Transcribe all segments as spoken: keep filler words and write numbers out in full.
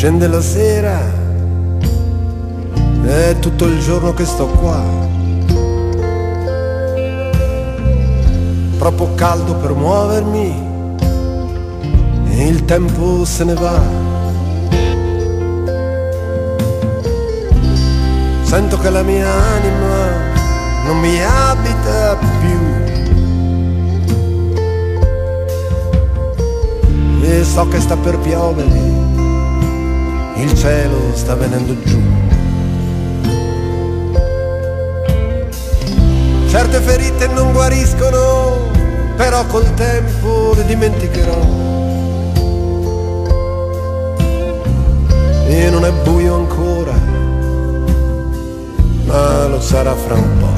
Scende la sera, è tutto il giorno che sto qua. Troppo caldo per muovermi e il tempo se ne va. Sento che la mia anima non mi abita più e so che sta per piovere, il cielo sta venendo giù. Certe ferite non guariscono, però col tempo le dimenticherò. E non è buio ancora, ma lo sarà fra un po'.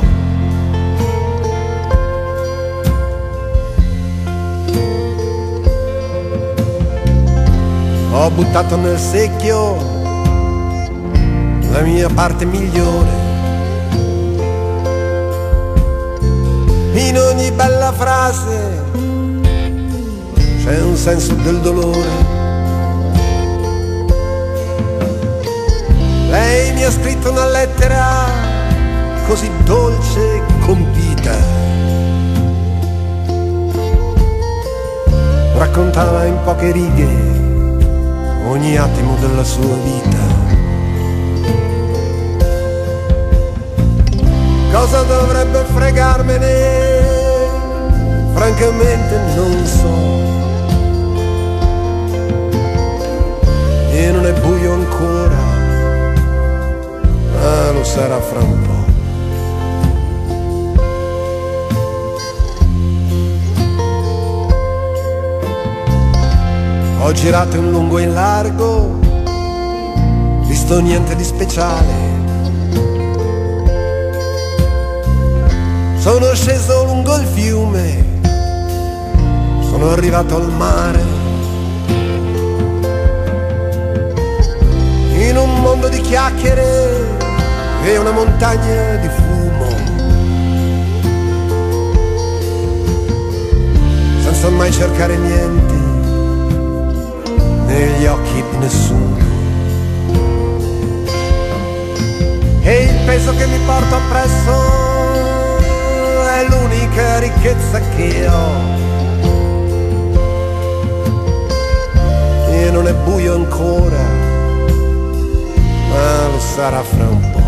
Ho buttato nel secchio la mia parte migliore. In ogni bella frase c'è un senso del dolore. Lei mi ha scritto una lettera così dolce e compita. Raccontava in poche righe ogni attimo della sua vita. Cosa dovrebbe fregarmene? Francamente non so. E non è buio ancora, ma lo sarà fra un po'. Ho girato in lungo e in largo, visto niente di speciale. Sono sceso lungo il fiume, sono arrivato al mare. In un mondo di chiacchiere e una montagna di fumo, senza mai cercare niente negli occhi di nessuno. E il peso che mi porto appresso è l'unica ricchezza che ho. E non è buio ancora, ma lo sarà fra un po'.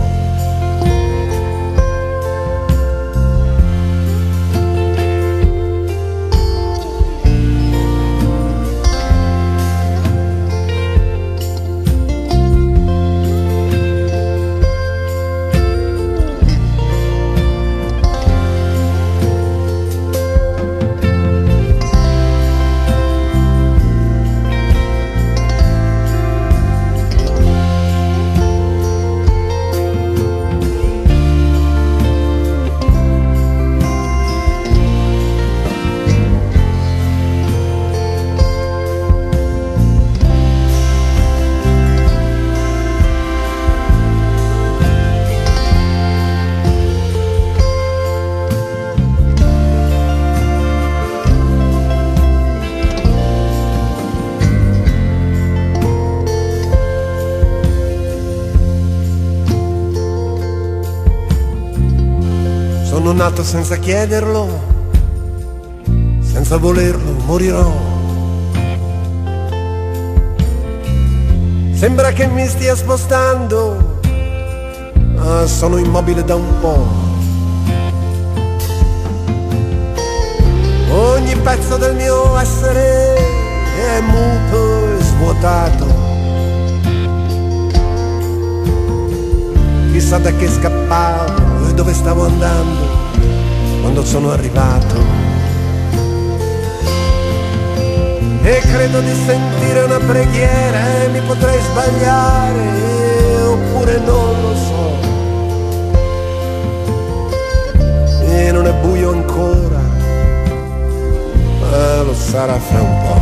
Sono nato senza chiederlo, senza volerlo morirò. Sembra che mi stia spostando, ma sono immobile da un po'. Ogni pezzo del mio essere è muto e svuotato. Chissà da che scappavo e dove stavo andando quando sono arrivato. E credo di sentire una preghiera e mi potrei sbagliare, oppure non lo so. E non è buio ancora, ma lo sarà fra un po'.